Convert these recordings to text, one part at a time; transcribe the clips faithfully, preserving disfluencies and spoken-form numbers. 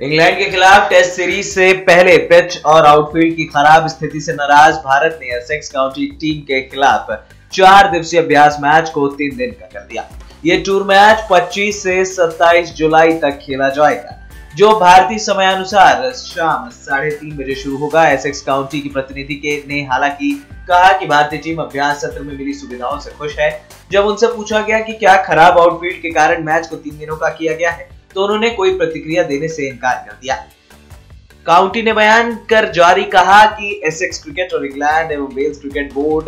England के खिलाफ test series से पहले पिच और आउटफील्ड की खराब स्थिति से नाराज भारत ने एसेक्स काउंटी टीम के खिलाफ चार दिवसीय अभ्यास मैच को तीन दिन का कर दिया। ये टूर मैच पच्चीस से सत्ताईस जुलाई तक खेला जाएगा, जो भारतीय समयानुसार शाम साढ़े तीन बजे शुरू होगा। एसेक्स काउंटी की प्रतिनिधि के ने हालांकि कहा कि भारतीय टीम अभ्यास सत्र में मिली सुविधाओं से खुश है। जब उनसे पूछा गया कि क्या खराब आउटफील्ड के कारण मैच को तीन दिनों का किया गया है, तो उन्होंने कोई प्रतिक्रिया देने से इनकार कर दिया। काउंटी ने बयान कर जारी कहा कि एसेक्स क्रिकेट और इंग्लैंड एवं वेल्स क्रिकेट बोर्ड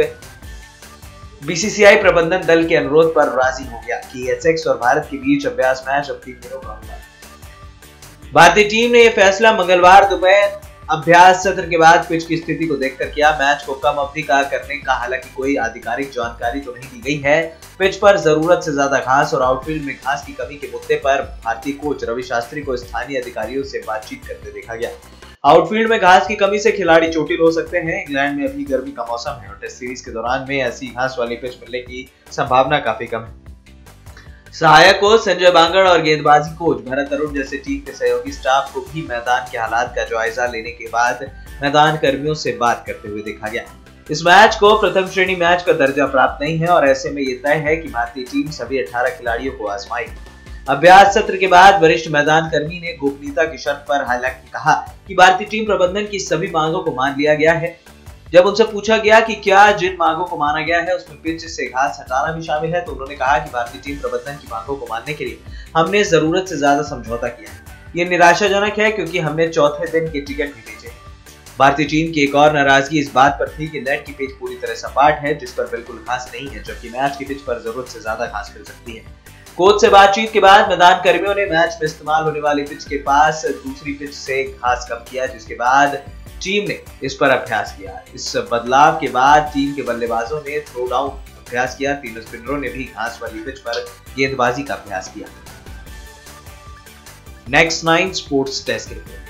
बीसीसीआई प्रबंधन दल के अनुरोध पर राजी हो गया कि एसेक्स और भारत के बीच अभ्यास मैच अब तीन दिनों का होगा। भारतीय टीम ने यह फैसला मंगलवार दोपहर अभ्यास सत्र के बाद पिच की स्थिति को देखकर किया। मैच को कम अवधि का करने का हालांकि कोई आधिकारिक जानकारी तो नहीं दी गई है। पिच पर जरूरत से ज्यादा घास और आउटफील्ड में घास की कमी के मुद्दे पर भारतीय कोच रवि शास्त्री को स्थानीय अधिकारियों से बातचीत करते देखा गया। आउटफील्ड में घास की कमी से खिलाड़ी चोटिल हो सकते हैं। इंग्लैंड में अभी गर्मी का मौसम है और टेस्ट सीरीज के दौरान में ऐसी घास वाली पिच मिलने की संभावना काफी कम है। सहायक कोच संजय बांगड़ और गेंदबाजी कोच भरत अरुण जैसे टीम के सहयोगी स्टाफ को भी मैदान के हालात का जायजा लेने के बाद मैदान कर्मियों से बात करते हुए देखा गया। इस मैच को प्रथम श्रेणी मैच का दर्जा प्राप्त नहीं है और ऐसे में ये तय है कि भारतीय टीम सभी अठारह खिलाड़ियों को आजमाएगी। अभ्यास सत्र के बाद वरिष्ठ मैदान कर्मी ने गोपनीयता की शर्त पर हालांकि कहा कि भारतीय टीम प्रबंधन की सभी मांगों को मान लिया गया है। जब उनसे पूछा गया कि क्या जिन मांगों को माना गया है उसमें पिच से घास हटाना भी शामिल है, तो उन्होंने कहा कि भारतीय टीम प्रबंधन की मांगों को मानने के लिए हमने जरूरत से ज्यादा समझौता किया है। ये निराशाजनक है क्योंकि हमने चौथे दिन के टिकट भी बेचे। भारतीय टीम की एक और नाराजगी इस बात पर थी कि नेट की पिच पूरी तरह सपाट है, जिस पर बिल्कुल घास नहीं है, जबकि मैच की पिच पर जरूरत से ज्यादा घास मिल सकती है। कोच से बातचीत के बाद मैदान कर्मियों ने मैच में इस्तेमाल होने वाली पिच के पास दूसरी पिच से घास कम किया, जिसके बाद टीम ने इस पर अभ्यास किया। इस बदलाव के बाद टीम के बल्लेबाजों ने थ्रो डाउन अभ्यास किया। तीनों स्पिनरों ने भी घास वाली पिच पर गेंदबाजी का अभ्यास किया। Next nine sports desk report.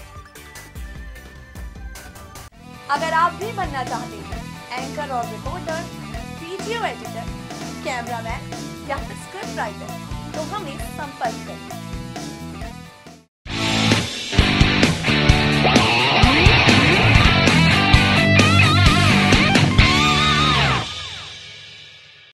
अगर आप भी बनना चाहते हैं एंकर और रिपोर्टर, वीडियो एडिटर, कैमरामैन या फिर स्क्रिप्ट राइटर, तो हमें संपर्क करें।